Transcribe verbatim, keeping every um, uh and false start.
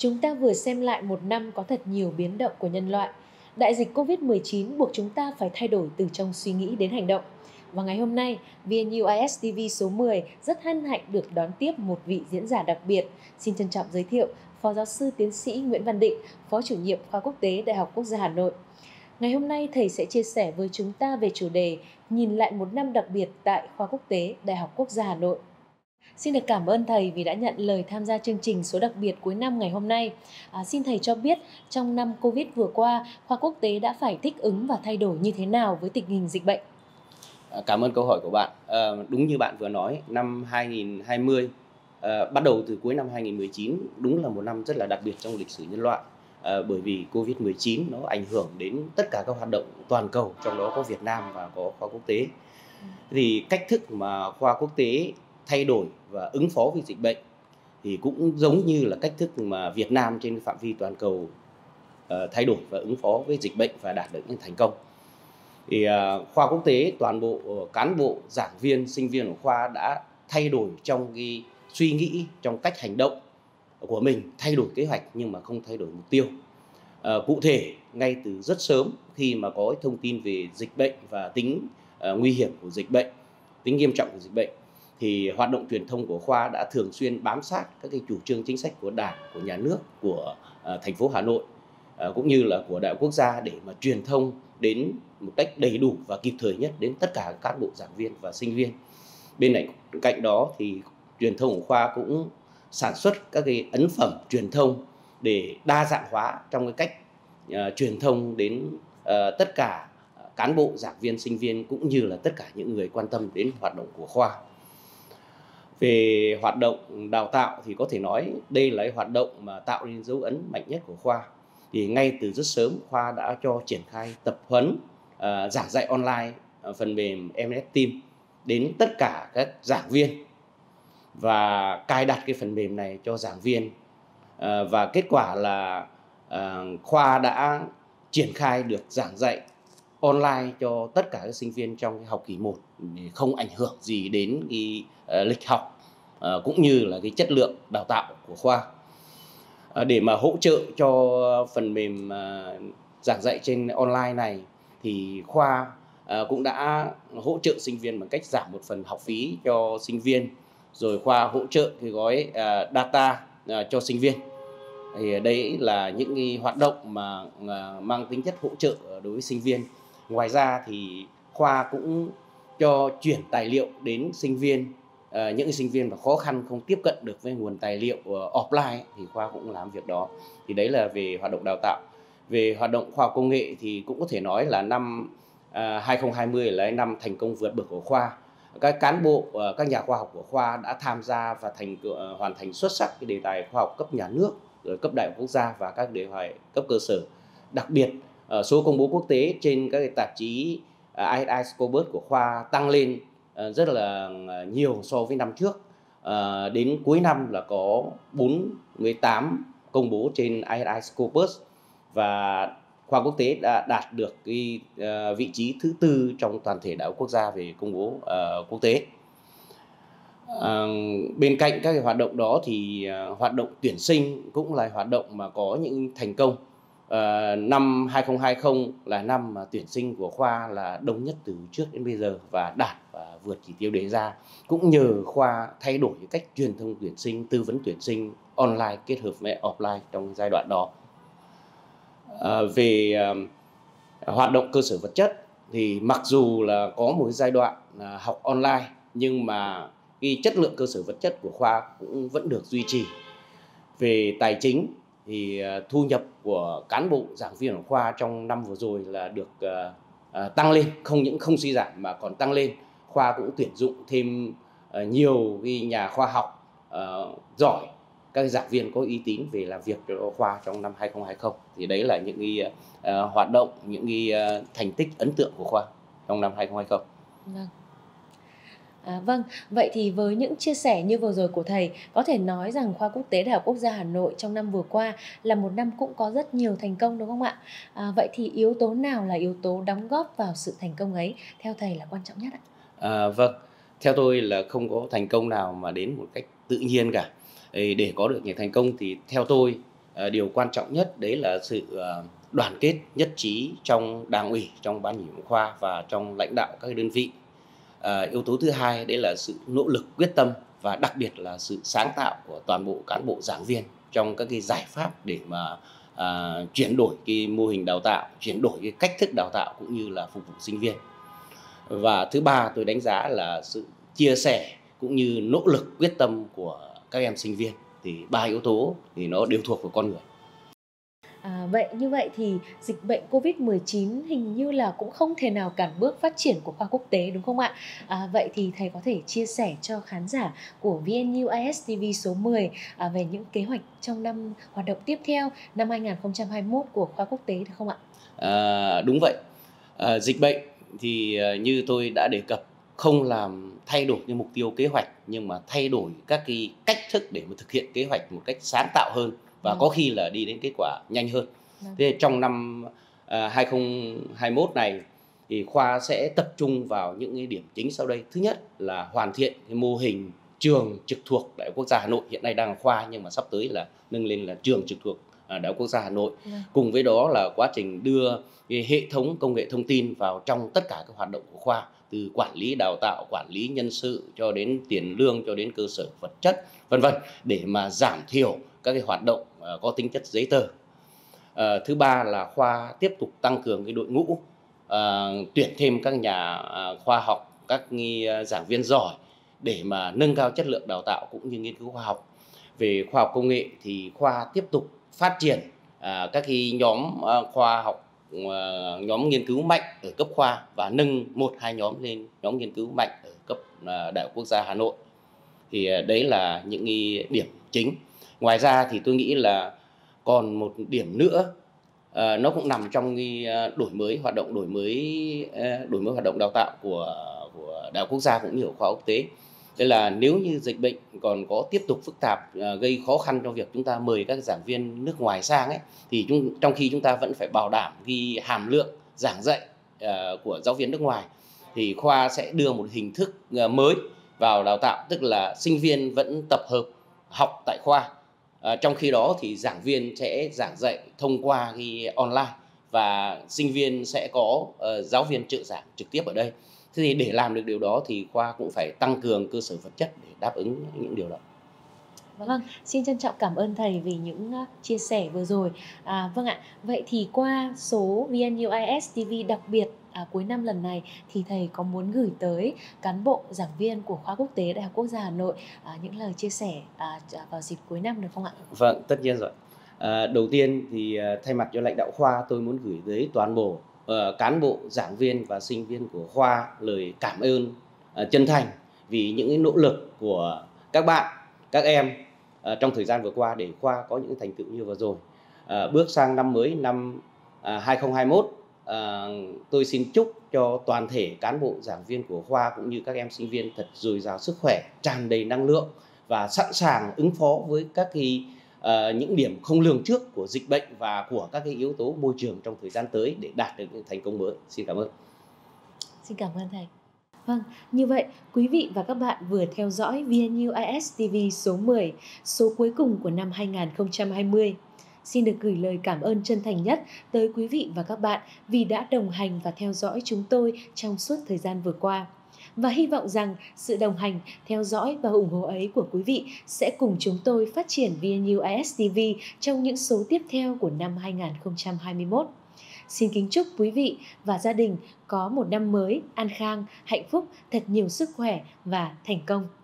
Chúng ta vừa xem lại một năm có thật nhiều biến động của nhân loại. Đại dịch Covid mười chín buộc chúng ta phải thay đổi từ trong suy nghĩ đến hành động. Và ngày hôm nay, vê en u i ét ti vi số mười rất hân hạnh được đón tiếp một vị diễn giả đặc biệt. Xin trân trọng giới thiệu Phó Giáo sư Tiến sĩ Nguyễn Văn Định, Phó Chủ nhiệm Khoa Quốc tế Đại học Quốc gia Hà Nội. Ngày hôm nay, thầy sẽ chia sẻ với chúng ta về chủ đề Nhìn lại một năm đặc biệt tại Khoa Quốc tế Đại học Quốc gia Hà Nội. Xin được cảm ơn thầy vì đã nhận lời tham gia chương trình số đặc biệt cuối năm ngày hôm nay. À, xin thầy cho biết trong năm Covid vừa qua, Khoa Quốc tế đã phải thích ứng và thay đổi như thế nào với tình hình dịch bệnh? Cảm ơn câu hỏi của bạn. À, đúng như bạn vừa nói, năm hai nghìn không trăm hai mươi, à, bắt đầu từ cuối năm hai nghìn không trăm mười chín, đúng là một năm rất là đặc biệt trong lịch sử nhân loại. À, bởi vì Covid mười chín nó ảnh hưởng đến tất cả các hoạt động toàn cầu, trong đó có Việt Nam và có khoa quốc tế. Thì cách thức mà khoa quốc tế thay đổi và ứng phó với dịch bệnh thì cũng giống như là cách thức mà Việt Nam trên phạm vi toàn cầu uh, thay đổi và ứng phó với dịch bệnh và đạt được những thành công. Thì uh, khoa quốc tế, toàn bộ uh, cán bộ, giảng viên, sinh viên của khoa đã thay đổi trong cái suy nghĩ, trong cách hành động của mình, thay đổi kế hoạch nhưng mà không thay đổi mục tiêu. Uh, cụ thể, ngay từ rất sớm khi mà có thông tin về dịch bệnh và tính uh, nguy hiểm của dịch bệnh, tính nghiêm trọng của dịch bệnh, thì hoạt động truyền thông của khoa đã thường xuyên bám sát các cái chủ trương chính sách của Đảng, của nhà nước, của uh, thành phố Hà Nội uh, cũng như là của Đại học Quốc gia để mà truyền thông đến một cách đầy đủ và kịp thời nhất đến tất cả các cán bộ, giảng viên và sinh viên. Bên cạnh đó thì truyền thông của khoa cũng sản xuất các cái ấn phẩm truyền thông để đa dạng hóa trong cái cách uh, truyền thông đến uh, tất cả cán bộ, giảng viên, sinh viên cũng như là tất cả những người quan tâm đến hoạt động của khoa. Về hoạt động đào tạo thì có thể nói đây là hoạt động mà tạo nên dấu ấn mạnh nhất của khoa. Thì ngay từ rất sớm, khoa đã cho triển khai tập huấn, uh, giảng dạy online uh, phần mềm em ét Team đến tất cả các giảng viên và cài đặt cái phần mềm này cho giảng viên. Uh, và kết quả là uh, khoa đã triển khai được giảng dạy online cho tất cả các sinh viên trong cái học kỳ một, không ảnh hưởng gì đến cái uh, lịch học uh, cũng như là cái chất lượng đào tạo của khoa. Uh, để mà hỗ trợ cho phần mềm uh, giảng dạy trên online này thì khoa uh, cũng đã hỗ trợ sinh viên bằng cách giảm một phần học phí cho sinh viên, rồi khoa hỗ trợ cái gói uh, data uh, cho sinh viên. Thì đấy là những cái hoạt động mà uh, mang tính chất hỗ trợ đối với sinh viên. Ngoài ra thì khoa cũng cho chuyển tài liệu đến sinh viên, uh, những cái sinh viên mà khó khăn không tiếp cận được với nguồn tài liệu uh, offline thì khoa cũng làm việc đó. Thì đấy là về hoạt động đào tạo. Về hoạt động khoa học công nghệ thì cũng có thể nói là năm uh, hai nghìn không trăm hai mươi là năm thành công vượt bậc của khoa. Các cán bộ, uh, các nhà khoa học của khoa đã tham gia và thành uh, hoàn thành xuất sắc cái đề tài khoa học cấp nhà nước, rồi cấp đại học quốc gia và các đề tài cấp cơ sở. Đặc biệt, uh, số công bố quốc tế trên các tạp chí uh, i ét i Scopus của khoa tăng lên uh, rất là nhiều so với năm trước. Uh, đến cuối năm là có bốn mươi tám công bố trên i ét i Scopus và khoa quốc tế đã đạt được cái uh, vị trí thứ tư trong toàn thể đại học quốc gia về công bố uh, quốc tế. À, bên cạnh các cái hoạt động đó thì uh, hoạt động tuyển sinh cũng là hoạt động mà có những thành công. Uh, năm hai nghìn không trăm hai mươi là năm mà tuyển sinh của khoa là đông nhất từ trước đến bây giờ và đạt và vượt chỉ tiêu đề ra, cũng nhờ khoa thay đổi cái cách truyền thông tuyển sinh, tư vấn tuyển sinh online kết hợp với offline trong giai đoạn đó. Uh, về uh, hoạt động cơ sở vật chất thì mặc dù là có một giai đoạn uh, học online nhưng mà cái chất lượng cơ sở vật chất của khoa cũng vẫn được duy trì. Về tài chính thì uh, thu nhập của cán bộ, giảng viên của khoa trong năm vừa rồi là được uh, uh, tăng lên, không những không suy giảm mà còn tăng lên. Khoa cũng tuyển dụng thêm uh, nhiều cái nhà khoa học uh, giỏi, các giảng viên có uy tín về làm việc cho khoa trong năm hai nghìn không trăm hai mươi. Thì đấy là những cái uh, hoạt động, những cái uh, thành tích ấn tượng của khoa trong năm hai nghìn không trăm hai mươi. Vâng. À, vâng, vậy thì với những chia sẻ như vừa rồi của thầy, có thể nói rằng Khoa Quốc tế Đại học Quốc gia Hà Nội trong năm vừa qua là một năm cũng có rất nhiều thành công đúng không ạ? À, vậy thì yếu tố nào là yếu tố đóng góp vào sự thành công ấy, theo thầy là quan trọng nhất ạ? À, vâng, theo tôi là không có thành công nào mà đến một cách tự nhiên cả. Để có được những thành công thì theo tôi ờ, điều quan trọng nhất đấy là sự ờ, đoàn kết nhất trí trong Đảng ủy, trong Ban Giám hiệu khoa và trong lãnh đạo các đơn vị. Ờ, yếu tố thứ hai đấy là sự nỗ lực quyết tâm và đặc biệt là sự sáng tạo của toàn bộ cán bộ giảng viên trong các cái giải pháp để mà à, chuyển đổi cái mô hình đào tạo, chuyển đổi cái cách thức đào tạo cũng như là phục vụ sinh viên. Và thứ ba tôi đánh giá là sự chia sẻ cũng như nỗ lực quyết tâm của các em sinh viên. Thì ba yếu tố thì nó đều thuộc vào con người. À, vậy như vậy thì dịch bệnh covid mười chín hình như là cũng không thể nào cản bước phát triển của khoa quốc tế đúng không ạ? À, vậy thì thầy có thể chia sẻ cho khán giả của vê en u i ét ti vi số mười à, về những kế hoạch trong năm hoạt động tiếp theo năm hai nghìn không trăm hai mươi mốt của khoa quốc tế được không ạ? À, đúng vậy. À, dịch bệnh thì à, như tôi đã đề cập không làm thay đổi cái mục tiêu kế hoạch nhưng mà thay đổi các cái cách thức để mà thực hiện kế hoạch một cách sáng tạo hơn và Vâng, có khi là đi đến kết quả nhanh hơn. vâng, Thế trong năm à, hai không hai mốt này thì khoa sẽ tập trung vào những cái điểm chính sau đây. Thứ nhất là hoàn thiện cái mô hình trường trực thuộc Đại học Quốc gia Hà Nội, hiện nay đang là khoa nhưng mà sắp tới là nâng lên là trường trực thuộc à, Đại học Quốc gia Hà Nội. vâng, Cùng với đó là quá trình đưa cái hệ thống công nghệ thông tin vào trong tất cả các hoạt động của khoa, từ quản lý đào tạo, quản lý nhân sự cho đến tiền lương, cho đến cơ sở vật chất, vân vân, để mà giảm thiểu các cái hoạt động à, có tính chất giấy tờ. À, thứ ba là khoa tiếp tục tăng cường cái đội ngũ, à, tuyển thêm các nhà à, khoa học, các nghi, à, giảng viên giỏi để mà nâng cao chất lượng đào tạo cũng như nghiên cứu khoa học. Về khoa học công nghệ thì khoa tiếp tục phát triển à, các cái nhóm à, khoa học, à, nhóm nghiên cứu mạnh ở cấp khoa và nâng một hai nhóm lên nhóm nghiên cứu mạnh ở cấp à, Đại học Quốc gia Hà Nội. Thì à, đấy là những cái điểm chính. Ngoài ra thì tôi nghĩ là còn một điểm nữa, à, nó cũng nằm trong cái đổi mới hoạt động đổi mới đổi mới hoạt động đào tạo của của Đại học Quốc gia cũng như ở khoa quốc tế. Thế là nếu như dịch bệnh còn có tiếp tục phức tạp, à, gây khó khăn cho việc chúng ta mời các giảng viên nước ngoài sang ấy, thì chúng, trong khi chúng ta vẫn phải bảo đảm cái hàm lượng giảng dạy à, của giáo viên nước ngoài, thì khoa sẽ đưa một hình thức à, mới vào đào tạo, tức là sinh viên vẫn tập hợp học tại khoa. À, trong khi đó thì giảng viên sẽ giảng dạy thông qua cái online và sinh viên sẽ có uh, giáo viên trợ giảng trực tiếp ở đây. Thế thì để làm được điều đó thì khoa cũng phải tăng cường cơ sở vật chất để đáp ứng những điều đó. vâng, xin trân trọng cảm ơn thầy vì những uh, chia sẻ vừa rồi. À, vâng ạ, vậy thì qua số vê en u i ét ti vi đặc biệt à, cuối năm lần này thì thầy có muốn gửi tới cán bộ giảng viên của khoa quốc tế Đại học Quốc gia Hà Nội à, những lời chia sẻ à, vào dịp cuối năm được không ạ? Vâng, tất nhiên rồi. À, đầu tiên thì à, thay mặt cho lãnh đạo khoa tôi muốn gửi tới toàn bộ uh, cán bộ, giảng viên và sinh viên của khoa lời cảm ơn uh, chân thành vì những cái nỗ lực của các bạn, các em uh, trong thời gian vừa qua để khoa có những thành tựu như vừa rồi. Uh, bước sang năm mới năm uh, hai không hai mốt, uh, tôi xin chúc cho toàn thể cán bộ, giảng viên của khoa cũng như các em sinh viên thật dồi dào sức khỏe, tràn đầy năng lượng và sẵn sàng ứng phó với các cái uh, những điểm không lường trước của dịch bệnh và của các cái yếu tố môi trường trong thời gian tới để đạt được những thành công mới. Xin cảm ơn. Xin cảm ơn thầy. Vâng, như vậy quý vị và các bạn vừa theo dõi vê en u i ét ti vi số mười, số cuối cùng của năm hai nghìn không trăm hai mươi. Xin được gửi lời cảm ơn chân thành nhất tới quý vị và các bạn vì đã đồng hành và theo dõi chúng tôi trong suốt thời gian vừa qua. Và hy vọng rằng sự đồng hành, theo dõi và ủng hộ ấy của quý vị sẽ cùng chúng tôi phát triển vê en u i ét ti vi trong những số tiếp theo của năm hai nghìn không trăm hai mươi mốt. Xin kính chúc quý vị và gia đình có một năm mới an khang, hạnh phúc, thật nhiều sức khỏe và thành công.